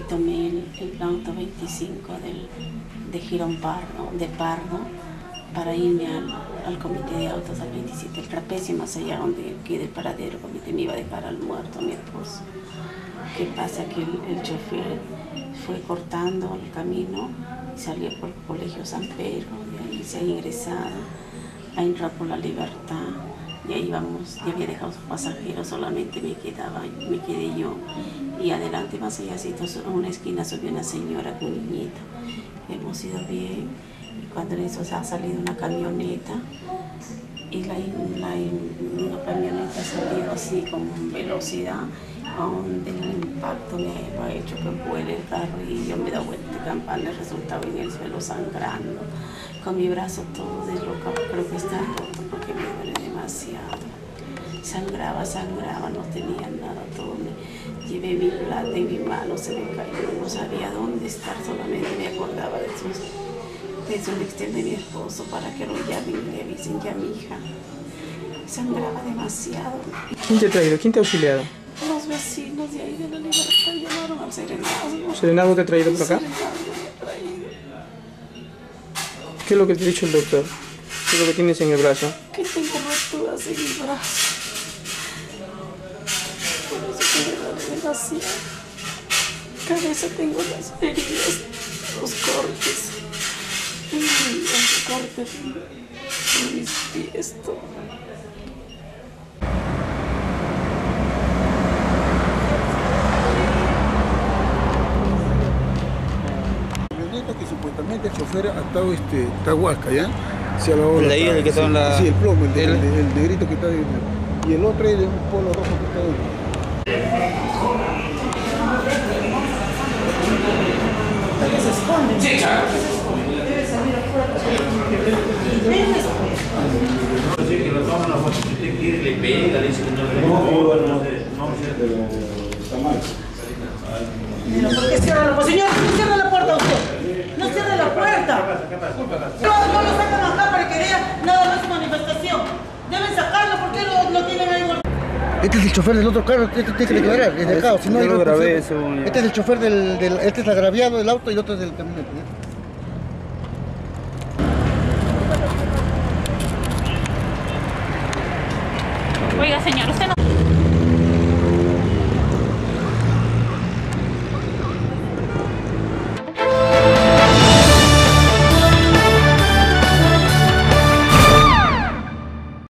tomé el auto 25 de Girón Pardo, de Pardo, para irme al comité de autos al 27, el trapecio, más allá donde quede el paradero, comité, me iba a dejar al muerto mi esposo. ¿Qué pasa? Que el chofer fue cortando el camino y salió por el colegio San Pedro, y ahí se ha ingresado, ha entrado por la Libertad, y ahí vamos, ya había dejado sus pasajeros, solamente me quedé yo, y adelante más allá, a una esquina subió una señora con un niñito, hemos ido bien. Cuando eso ha salido una camioneta y una camioneta ha salido así con velocidad, donde el impacto me ha hecho que vuele el carro y yo me he dado vuelta de campana y resultaba en el suelo sangrando, con mi brazo todo deslocado, creo que está roto porque me duele demasiado. Sangraba, no tenía nada, todo llevé mi plata en mi mano, se me cayó, no sabía dónde estar, solamente me acordaba de su lección de mi esposo para que lo llamen y le avisen ya a mi hija. Sangraba demasiado. ¿Quién te ha traído? ¿Quién te ha auxiliado? Los vecinos de ahí de la Libertad llamaron al serenazgo. ¿Serenazgo te ha traído por acá? Serenazgo me ha traído. ¿Qué es lo que te ha dicho el doctor? ¿Qué es lo que tienes en el brazo? Que tengo roturas en mi brazo. Por eso que me duele demasiado. Cabeza tengo las heridas, los cortes. Los cortes en mis pies, todo. Que supuestamente el chofer ha estado Tahuasca, ¿ya? Se ha lavado el de ahí es el que está en la... Sí, el plomo, el negrito que está ahí. Y el otro es de un polo rojo que está ahí. ¿Dónde se esconde? Sí, claro. Debe salir afuera. Ven después. No sé que lo toman la foto, si usted quiere le pega, le dice que no le no, está mal. Pero ¿por qué cierra la puerta? Señor, ¿por qué cierra la puerta usted? No cierra la puerta. No lo sacan acá para que vea nada más su manifestación. Deben sacarlo, ¿por qué lo tienen ahí? Este es el chofer del otro carro, este tiene que declarar, es dejado. Si no, yo lo grabé eso. Este es el chofer este es el agraviado del auto y el otro es del camionete. Oiga, señor, usted no...